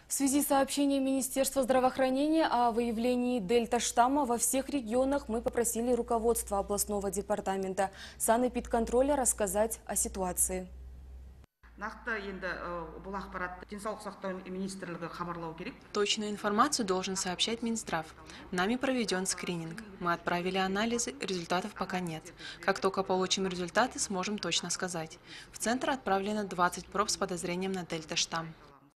В связи с сообщением Министерства здравоохранения о выявлении дельта-штамма во всех регионах мы попросили руководство областного департамента санэпидконтроля рассказать о ситуации. Точную информацию должен сообщать Минздрав. Нами проведен скрининг. Мы отправили анализы, результатов пока нет. Как только получим результаты, сможем точно сказать. В центр отправлено 20 проб с подозрением на дельта-штамм.